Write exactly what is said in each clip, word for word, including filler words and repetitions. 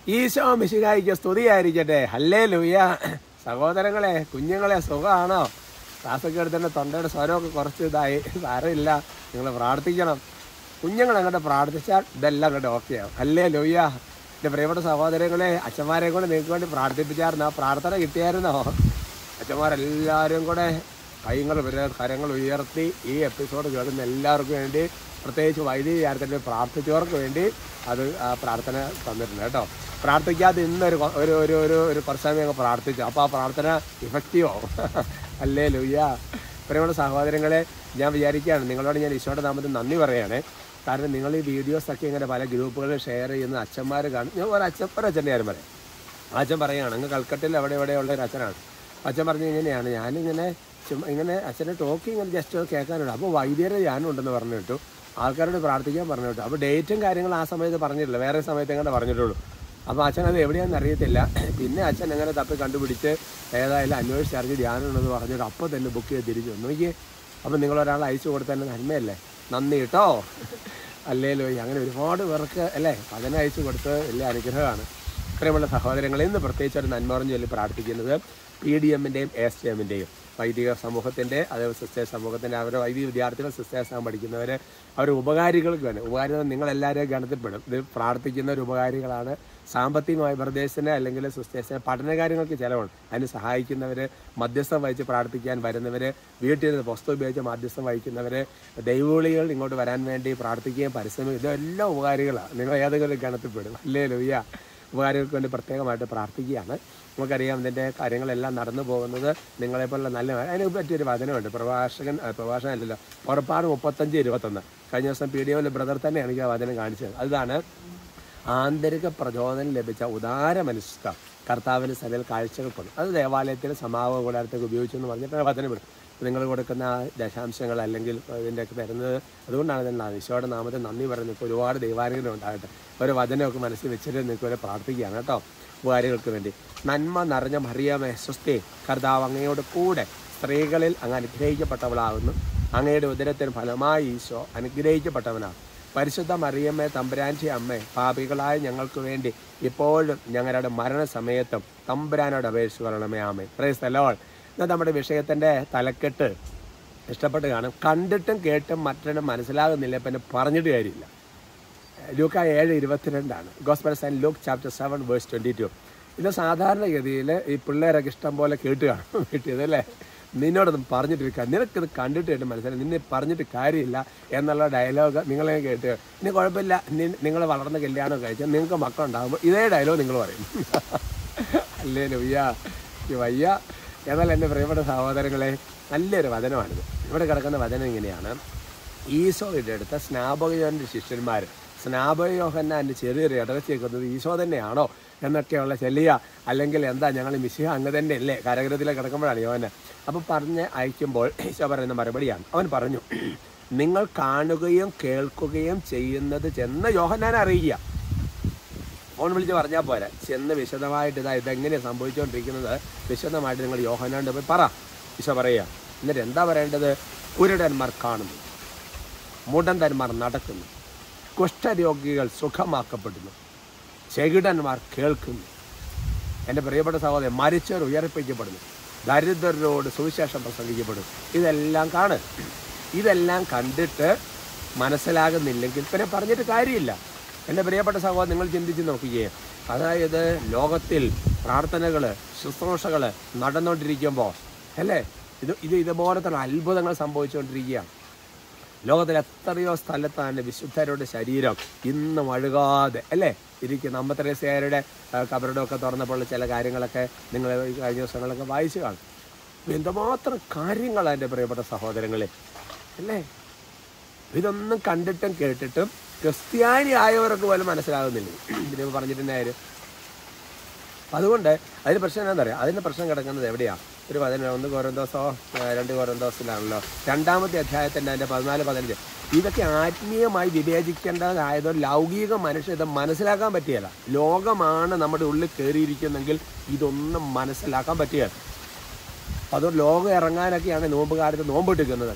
ഈശോ മിശിഹായിക്ക് സ്തുതിയായിരിക്കട്ടെ. ഹല്ലേലൂയ. സഹോദരങ്ങളെ, കുഞ്ഞുങ്ങളെ, സുഖമാണോ? ക്ലാസ്സൊക്കെ എടുത്തിട്ട് തൊണ്ടയുടെ സ്വരമൊക്കെ കുറച്ച് ഇതായി. സാരമില്ല, നിങ്ങൾ പ്രാർത്ഥിക്കണം. കുഞ്ഞുങ്ങൾ അങ്ങോട്ട് പ്രാർത്ഥിച്ചാൽ ഇതെല്ലാം അങ്ങോട്ട് ഓക്കെ ആവും. ഹല്ലേലൂയ. എൻ്റെ പ്രിയപ്പെട്ട സഹോദരങ്ങളെ, അച്ഛന്മാരെ കൊണ്ട് നിങ്ങൾക്ക് വേണ്ടി പ്രാർത്ഥിപ്പിച്ചായിരുന്നോ? പ്രാർത്ഥന കിട്ടിയായിരുന്നോ? അച്ഛന്മാരെല്ലാവരും കൂടെ കൈകൾ കരങ്ങൾ ഉയർത്തി ഈ എപ്പിസോഡ് കേൾക്കുന്ന എല്ലാവർക്കും വേണ്ടി, പ്രത്യേകിച്ച് വൈദിക കാര്യത്തിൽ പ്രാർത്ഥിച്ചവർക്ക് വേണ്ടി അത് ആ പ്രാർത്ഥന തന്നിട്ടുണ്ട് കേട്ടോ. പ്രാർത്ഥിക്കാതെ ഇന്നൊരു ഒരു ഒരു ഒരു ഒരു കുറച്ച് സമയം അങ്ങ് പ്രാർത്ഥിച്ചു. അപ്പോൾ ആ പ്രാർത്ഥന ഇഫക്റ്റീവോ? ഹല്ലേലൂയ. പ്രിയപ്പെട്ട സഹോദരങ്ങളെ, ഞാൻ വിചാരിക്കുകയാണ് നിങ്ങളോട് ഞാൻ ഈശോയുടെ നാമത്തിൽ നന്ദി പറയുകയാണ്. കാരണം നിങ്ങൾ ഈ വീഡിയോസൊക്കെ ഇങ്ങനെ പല ഗ്രൂപ്പുകളിൽ ഷെയർ ചെയ്യുന്ന അച്ഛന്മാർ കാണും. ഞാൻ ഒരു അച്ഛൻ ഒരു അച്ഛൻ്റെ കാര്യം പറയാം. ആ അച്ഛൻ പറയുകയാണ്, അങ്ങ് കൽക്കട്ടയിൽ എവിടെ എവിടെയുള്ള ഒരു അച്ഛനാണ്. അച്ഛൻ പറഞ്ഞ് ഇങ്ങനെയാണ്, ഞാനിങ്ങനെ ഇങ്ങനെ അച്ഛൻ്റെ ടോക്ക് ഇങ്ങനെ ജസ്റ്റ് കേൾക്കാനുണ്ട്. അപ്പോൾ വൈദ്യരെ ഞാനുണ്ടെന്ന് പറഞ്ഞു കേട്ടു, ആൾക്കാരോട് പ്രാർത്ഥിക്കാൻ പറഞ്ഞു കേട്ടു. അപ്പോൾ ഡേറ്റും കാര്യങ്ങളും ആ സമയത്ത് പറഞ്ഞിട്ടില്ല, വേറെ സമയത്ത് എങ്ങനെ പറഞ്ഞിട്ടുള്ളൂ. അപ്പോൾ അച്ഛൻ അത് എവിടെയാണെന്ന് അറിയത്തില്ല. പിന്നെ അച്ഛൻ എങ്ങനെ തപ്പി കണ്ടുപിടിച്ച് ഏതായാലും അന്വേഷിച്ചറിഞ്ഞ് ധ്യാനം ഉണ്ടെന്ന് പറഞ്ഞിട്ട് അപ്പോൾ തന്നെ ബുക്ക് ചെയ്ത് തിരിച്ചു നോക്കി. അപ്പോൾ നിങ്ങളൊരാൾ അയച്ചു കൊടുത്തതിൻ്റെ നന്മയല്ലേ? നന്ദി കേട്ടോ. അല്ലേലോ, അങ്ങനെ ഒരുപാട് പേർക്ക് അല്ലേ അതിനെ അയച്ചു കൊടുത്ത് വലിയ അനുഗ്രഹമാണ്. പ്രിയമുള്ള സഹോദരങ്ങളെ, ഇന്ന് പ്രത്യേകിച്ച് ഒരു നന്മ പറഞ്ഞു ചൊല്ലി പ്രാർത്ഥിക്കുന്നത് പി ഡി എമ്മിൻ്റെയും എസ് ടി എമ്മിൻ്റെയും വൈദിക സമൂഹത്തിൻ്റെ, അതേപോലെ സിസ്റ്റേഴ്സ് സമൂഹത്തിൻ്റെ, അവരുടെ വൈദിക വിദ്യാർത്ഥികൾ, സിസ്റ്റേഴ്സാകാൻ പഠിക്കുന്നവർ, അവർ ഉപകാരികൾക്ക് വേണം. ഉപകാരികൾ നിങ്ങളെല്ലാവരും ഗണത്തിൽപ്പെടും. ഇത് പ്രാർത്ഥിക്കുന്ന ഒരു ഉപകാരികളാണ്. സാമ്പത്തികമായി ബ്രദേഴ്സിനെ അല്ലെങ്കിൽ സിസ്റ്റേഴ്സിനെ പഠനകാര്യങ്ങൾക്ക് ചിലവുണ്ട്. അതിന് സഹായിക്കുന്നവർ, മധ്യസ്ഥം വഹിച്ച് പ്രാർത്ഥിക്കാൻ വരുന്നവർ, വീട്ടിൽ നിന്ന് പുസ്തകം ഉപയോഗിച്ച് മധ്യസ്ഥം വഹിക്കുന്നവർ, ദൈവവിളികൾ ഇങ്ങോട്ട് വരാൻ വേണ്ടി പ്രാർത്ഥിക്കുകയും പരിശ്രമിക്കും. ഇതെല്ലാം ഉപകാരികളാണ്. നിങ്ങൾ ഏതെങ്കിലും ഗണത്തിൽപ്പെടും. ഹല്ലേലൂയ. ഉപകാരികൾക്ക് വേണ്ടി പ്രത്യേകമായിട്ട് പ്രാർത്ഥിക്കുകയാണ്. നമുക്കറിയാം ഇതിൻ്റെ കാര്യങ്ങളെല്ലാം നടന്നു പോകുന്നത് നിങ്ങളെപ്പോലുള്ള നല്ല. അതിനെ പറ്റിയൊരു വചനമുണ്ട്, പ്രഭാഷകൻ പ്രഭാഷകൻ അല്ലല്ലോ പുറപ്പാട് മുപ്പത്തഞ്ച് ഇരുപത്തൊന്ന്. കഴിഞ്ഞ ദിവസം പി ഡി ഒയിലെ ബ്രദർ തന്നെ എനിക്ക് ആ വചനം കാണിച്ചത്. അതാണ് ആന്തരിക പ്രചോദനം ലഭിച്ച ഉദാര മനുഷ്യ കർത്താവിന് സകല കാഴ്ചകൾക്കുണ്ട്. അത് ദേവാലയത്തിൽ സമാഗമ കൂടാരത്തേക്ക് ഉപയോഗിച്ചു എന്ന് പറഞ്ഞിട്ട് വചനപ്പെടും. നിങ്ങൾ കൊടുക്കുന്ന ദശാംശങ്ങൾ അല്ലെങ്കിൽ ഇതിൻ്റെയൊക്കെ തരുന്നത്. അതുകൊണ്ടാണ് ഞാൻ ഈശോയുടെ നാമത്തിൽ നന്ദി പറയുന്നത്. ഇപ്പോൾ ഒരുപാട് ദൈവാനുഗ്രഹം ഉണ്ടാകട്ടെ. ഒരു വചനമൊക്കെ മനസ്സിൽ വെച്ചിട്ട് നിങ്ങൾക്ക് വരെ പ്രാർത്ഥിക്കുകയാണ് കേട്ടോ, ഉപകാരികൾക്ക് വേണ്ടി. നന്മ നിറഞ്ഞ മറിയമേ സ്വസ്തി, കർത്താവ് അങ്ങയോട് കൂടെ സ്ത്രീകളിൽ അങ്ങ് അനുഗ്രഹിക്കപ്പെട്ടവളാകുന്നു. അങ്ങയുടെ ഉദരത്തിന് ഫലമായി ഈശോ അനുഗ്രഹിക്കപ്പെട്ടവനാണ്. പരിശുദ്ധ മറിയമ്മേ തമ്പുരാൻ്റെ അമ്മേ, പാപികളായ ഞങ്ങൾക്ക് വേണ്ടി ഇപ്പോഴും ഞങ്ങളുടെ മരണസമയത്തും തമ്പുരാനോട് അപേക്ഷിച്ച് കൊള്ളണമേ. ആമേൻ. Praise the lord. എന്നാൽ നമ്മുടെ വിഷയത്തിൻ്റെ തലക്കെട്ട് ഇഷ്ടപ്പെട്ട് കാണും. കണ്ടിട്ടും കേട്ടും മറ്റൊന്നും മനസ്സിലാകുന്നില്ല, പിന്നെ പറഞ്ഞിട്ട് കാര്യമില്ല. ലൂക്ക ഏഴ് ഇരുപത്തിരണ്ടാണ്. Gospel of saint Luke chapter seven verse twenty two. ഇത് സാധാരണഗതിയിൽ ഈ പിള്ളേരൊക്കെ ഇഷ്ടം പോലെ കേട്ട് കാണും വീട്ടിയതല്ലേ. നിന്നോടൊന്നും പറഞ്ഞിട്ടിരിക്കുക, നിനക്കിത് കണ്ടിട്ട് കേട്ട് മനസ്സിലായി, നിന്നെ പറഞ്ഞിട്ട് കാര്യമില്ല എന്നുള്ള ഡയലോഗ് നിങ്ങളെ കേട്ട് ഇനി കുഴപ്പമില്ല, നിങ്ങൾ വളർന്ന കല്യാണം കഴിച്ചാൽ നിങ്ങൾക്ക് മക്കളുണ്ടാകുമ്പോൾ ഇതേ ഡയലോഗ് നിങ്ങൾ പറയും. അല്ലേ വയ്യ വയ്യ. എന്നാൽ എൻ്റെ പ്രിയപ്പെട്ട സഹോദരങ്ങളെ, നല്ലൊരു വചനമാണിത്. ഇവിടെ കിടക്കുന്ന വചനം ഇങ്ങനെയാണ്. ഈശോയുടെ അടുത്ത സ്നാപകയോഹന്നാൻ്റെ ശിഷ്യന്മാർ സ്നാപകയോഹന്നാൻ്റെ ചെറിയൊരു ഇടവച്ച് വെക്കുന്നത് ഈശോ തന്നെയാണോ എന്നൊക്കെയുള്ള ചെല്ലിയ, അല്ലെങ്കിൽ എന്താ ഞങ്ങൾ മിശിഹ അങ്ങ് തന്നെ അല്ലേ കരകരത്തിലേക്ക് കിടക്കുമ്പോഴാണ് യോഹന്ന. അപ്പോൾ പറഞ്ഞ് അയക്കുമ്പോൾ ഈശോ പറയുന്ന മറുപടിയാണ്. അവൻ പറഞ്ഞു, നിങ്ങൾ കാണുകയും കേൾക്കുകയും ചെയ്യുന്നത് ചെന്ന് യോഹന്നാനെ അറിയിക്കുക. ഫോൺ വിളിച്ച് പറഞ്ഞാൽ പോരാ, ചെന്ന് വിശദമായിട്ട് ഇതാ ഇതെങ്ങനെയാണ് സംഭവിച്ചുകൊണ്ടിരിക്കുന്നത് വിശദമായിട്ട് നിങ്ങൾ യോഹന്നാൻ്റെ പോയി പറ. ഈശോ പറയുക. എന്നിട്ട് എന്താ പറയേണ്ടത്? കുരുടന്മാർ കാണുന്നു, മുടന്തന്മാർ നടക്കുന്നു, കുഷ്ഠരോഗികൾ സുഖമാക്കപ്പെടുന്നു, ചെകിടന്മാർ കേൾക്കുന്നു. എൻ്റെ പ്രിയപ്പെട്ട സഹോദരൻ, മരിച്ചവർ ഉയർപ്പിക്കപ്പെടുന്നു, ദരിദ്രരോട് സുവിശേഷം പ്രസംഗിക്കപ്പെടും. ഇതെല്ലാം കാണ്. ഇതെല്ലാം കണ്ടിട്ട് മനസ്സിലാകുന്നില്ലെങ്കിൽ പിന്നെ പറഞ്ഞിട്ട് കാര്യമില്ല. എൻ്റെ പ്രിയപ്പെട്ട സഹോദരൻ, നിങ്ങൾ ചിന്തിച്ച് നോക്കുകയെ. അതായത് ലോകത്തിൽ പ്രാർത്ഥനകൾ, ശുശ്രൂഷകൾ നടന്നുകൊണ്ടിരിക്കുമ്പോൾ അല്ലേ ഇത് ഇത് ഇതുപോലത്തെ അത്ഭുതങ്ങൾ സംഭവിച്ചുകൊണ്ടിരിക്കുകയാണ്. ലോകത്തിൽ എത്രയോ സ്ഥലത്താണ് വിശുദ്ധരുടെ ശരീരം ഇന്നും അഴുകാതെ അല്ലേ ഇരിക്കുന്ന. അമ്പത്തരേസ്യരുടെ കബറിടമൊക്കെ തുറന്നപ്പോൾ ചില കാര്യങ്ങളൊക്കെ നിങ്ങൾ കഴിഞ്ഞ ദിവസങ്ങളൊക്കെ വായിച്ചു കാണും. എന്തുമാത്രം കാര്യങ്ങളാണ് എൻ്റെ പ്രിയപ്പെട്ട സഹോദരങ്ങളെ അല്ലേ. ഇതൊന്നും കണ്ടിട്ടും കേട്ടിട്ടും ക്രിസ്ത്യാനി ആയവർക്ക് പോലും മനസ്സിലാകുന്നില്ല. ഇതിന് പറഞ്ഞിട്ടുണ്ടായാലും. അതുകൊണ്ട് അതിന് പ്രശ്നം എന്താ പറയുക, അതിൻ്റെ പ്രശ്നം കിടക്കുന്നത് എവിടെയാണ്? ഒരു പതിന ഒന്ന് കോരിന്തോസോ രണ്ട് കോരിന്തോസിലാണല്ലോ, രണ്ടാമത്തെ അധ്യായത്തിൻ്റെ അതിൻ്റെ പതിനാല് പതിനഞ്ച്. ഇതൊക്കെ ആത്മീയമായി വിവേചിക്കേണ്ടതായതോ ലൗകിക മനുഷ്യർ ഇത് മനസ്സിലാക്കാൻ പറ്റിയല്ല. ലോകമാണ് നമ്മുടെ ഉള്ളിൽ കയറിയിരിക്കുന്നെങ്കിൽ ഇതൊന്നും മനസ്സിലാക്കാൻ പറ്റിയല്ല. അതുകൊണ്ട് ലോകം ഇറങ്ങാനൊക്കെയാണ് നോമ്പ് കാലത്ത് നോമ്പിട്ടിരിക്കുന്നതൊക്കെ.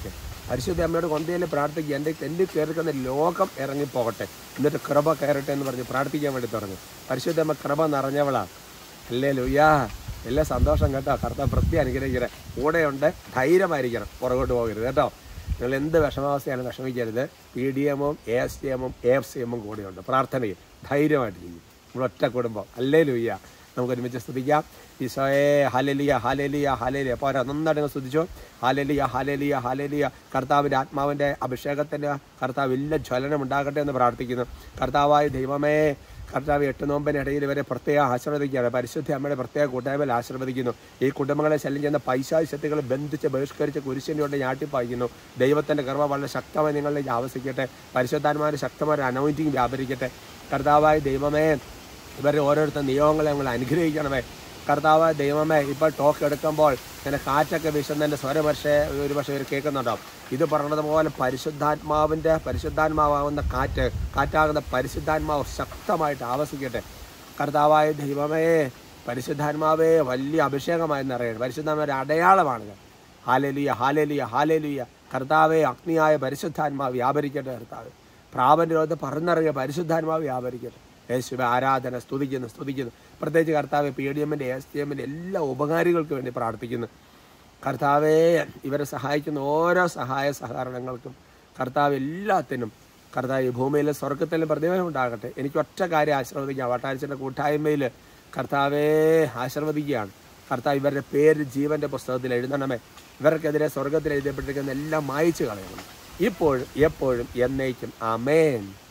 പരിശുദ്ധ അമ്മയോട് കൊന്തയിൽ പ്രാർത്ഥിക്കുക, എൻ്റെ എൻ്റെ കയറിക്കുന്ന ലോകം ഇറങ്ങിപ്പോകട്ടെ, എന്നിട്ട് കൃപ കയറട്ടെ എന്ന് പറഞ്ഞ് പ്രാർത്ഥിക്കാൻ വേണ്ടി തുടങ്ങി. പരിശുദ്ധ അമ്മ കൃപ നിറഞ്ഞവളാണ്. ഹല്ലേലൂയാ. എല്ലാ സന്തോഷം കേട്ടോ. കർത്താവ് പ്രത്യേകം അനുഗ്രഹിക്കട്ടെ. കൂടെയുണ്ട്, ധൈര്യമായിരിക്കണം, പുറകോട്ട് പോകരുത് കേട്ടോ. നിങ്ങൾ എന്ത് വിഷമാവസ്ഥയാണ് വിഷമിക്കരുത്. പി ഡി എമ്മും എ എസ് ടി എമ്മും എ എഫ് സി എമ്മും കൂടെയുണ്ട്. പ്രാർത്ഥനയും ധൈര്യമായിട്ട് ചെയ്യും. നമ്മളൊറ്റ കുടുംബം. ഹല്ലേലൂയ. നമുക്ക് ഒരുമിച്ച് സ്തുതിക്കാം. ഈശോയെ ഹല്ലേലൂയ, ഹല്ലേലൂയ, ഹല്ലേലൂയ. അപ്പോൾ നന്നായിട്ട് നിങ്ങൾ സ്തുതിച്ചോ. Hallelujah, hallelujah, hallelujah. കർത്താവിൻ്റെ ആത്മാവിൻ്റെ അഭിഷേകത്തിൻ്റെ കർത്താവ് വലിയ ജ്വലനം ഉണ്ടാകട്ടെ എന്ന് പ്രാർത്ഥിക്കുന്നു. കർത്താവായ ദൈവമേ, കർത്താവ് എട്ട് നോമ്പിനിടയിൽ ഇവരെ പ്രത്യേകം ആശീർവദിക്കുകയാണ്. പരിശുദ്ധ അമ്മയുടെ പ്രത്യേക കൂട്ടായ്മയിൽ ആശീർവദിക്കുന്നു. ഈ കുടുംബങ്ങളെ ശല്യം ചെയ്യുന്ന പൈശാചിക ശക്തികളെ ബന്ധിച്ച് ബഹിഷ്കരിച്ച് കുരിശിൻ്റെ ഞാട്ടിപ്പായിക്കുന്നു. ദൈവത്തിൻ്റെ കൃപ വളരെ ശക്തമായി നിങ്ങളിലേക്ക് ആവസിക്കട്ടെ. പരിശുദ്ധാത്മാവിൻ്റെ ശക്തമായ അനോയിന്റിങ് വ്യാപരിക്കട്ടെ. കർത്താവായ ദൈവമേ, ഇവരെ ഓരോരുത്തർ നിയോഗങ്ങളെ ഞങ്ങൾ അനുഗ്രഹിക്കണമേ. കർത്താവ് ദൈവമേ, ഇപ്പോൾ ടോക്ക് എടുക്കുമ്പോൾ ഇങ്ങനെ കാറ്റൊക്കെ വീശുന്നതിൻ്റെ സ്വരം പക്ഷേ ഒരു പക്ഷേ ഇവർ കേൾക്കുന്നുണ്ടാവും. ഇത് പറഞ്ഞതുപോലെ പരിശുദ്ധാത്മാവിൻ്റെ പരിശുദ്ധാത്മാവാകുന്ന കാറ്റ്, കാറ്റാകുന്ന പരിശുദ്ധാത്മാവ് ശക്തമായിട്ട് ആവസിക്കട്ടെ. കർത്താവായ ദൈവമേ, പരിശുദ്ധാത്മാവേ വലിയ അഭിഷേകമായി നിറയണം. പരിശുദ്ധാത്മാവിൻ്റെ അടയാളമാണ്. ഹാലേലുയ, ഹാലേലുയ, ഹാലേലുയ. കർത്താവെ, അഗ്നിയായ പരിശുദ്ധാത്മാവ് വ്യാപരിക്കട്ടെ. കർത്താവ് പ്രാപൻ്റെ ലോകത്ത് പറന്നിറങ്ങിയ പരിശുദ്ധാത്മാവ് വ്യാപരിക്കട്ടെ. യേശുവെ ആരാധന, സ്തുതിക്കുന്നു, സ്തുതിക്കുന്നു. പ്രത്യേകിച്ച് കർത്താവ് പി ഡി എമ്മിൻ്റെ എസ് ടി എമ്മിൻ്റെ എല്ലാ ഉപകാരികൾക്ക് വേണ്ടി പ്രാർത്ഥിക്കുന്നു. കർത്താവെ, ഇവരെ സഹായിക്കുന്ന ഓരോ സഹായ സഹകരണങ്ങൾക്കും കർത്താവ് എല്ലാത്തിനും കർത്താവ് ഈ ഭൂമിയിലെ സ്വർഗത്തിലും പ്രതിഫലം ഉണ്ടാകട്ടെ. എനിക്ക് ഒറ്റ കാര്യം ആശീർവദിക്കാം. വട്ടാഴ്ചയുടെ കൂട്ടായ്മയിൽ കർത്താവെ ആശീർവദിക്കുകയാണ്. കർത്താവ് ഇവരുടെ പേര് ജീവൻ്റെ പുസ്തകത്തിൽ എഴുതണമേ. ഇവർക്കെതിരെ സ്വർഗത്തിൽ എഴുതപ്പെട്ടിരിക്കുന്ന എല്ലാം മായിച്ചു കളയണം, ഇപ്പോഴും എപ്പോഴും എന്നേക്കും. ആമേൻ.